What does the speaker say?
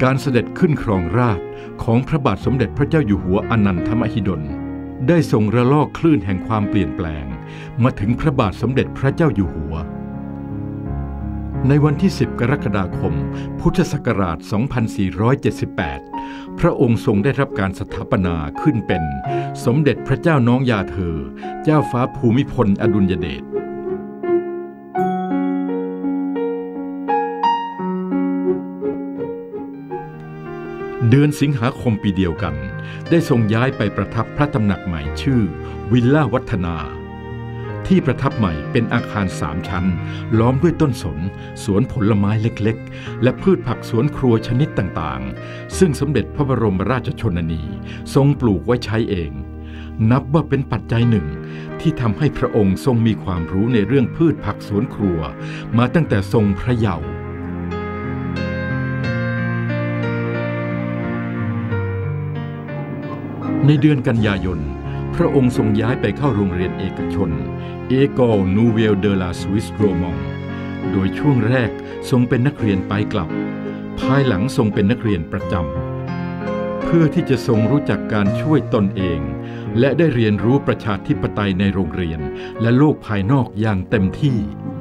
การเสด็จขึ้นครองราชย์ของพระบาทสมเด็จพระเจ้าอยู่หัวอนันทมหิดลได้ส่งระลอกคลื่นแห่งความเปลี่ยนแปลงมาถึงพระบาทสมเด็จพระเจ้าอยู่หัวในวันที่10กรกฎาคมพุทธศักราช2478พระองค์ทรงได้รับการสถาปนาขึ้นเป็นสมเด็จพระเจ้าน้องยาเธอเจ้าฟ้าภูมิพลอดุลยเดชเดือนสิงหาคมปีเดียวกันได้ทรงย้ายไปประทับพระตำหนักใหม่ชื่อวิลล่าวัฒนาที่ประทับใหม่เป็นอาคาร3 ชั้นล้อมด้วยต้นสนสวนผลไม้เล็กๆและพืชผักสวนครัวชนิดต่างๆซึ่งสมเด็จพระบรมราชชนนีทรงปลูกไว้ใช้เองนับว่าเป็นปัจจัยหนึ่งที่ทำให้พระองค์ทรงมีความรู้ในเรื่องพืชผักสวนครัวมาตั้งแต่ทรงพระเยาว์ในเดือนกันยายนพระองค์ทรงย้ายไปเข้าโรงเรียนเอกชนÉcole Nouvelle de la Suisse Romande โดยช่วงแรกทรงเป็นนักเรียนไปกลับภายหลังทรงเป็นนักเรียนประจำเพื่อที่จะทรงรู้จักการช่วยตนเองและได้เรียนรู้ประชาธิปไตยในโรงเรียนและโลกภายนอกอย่างเต็มที่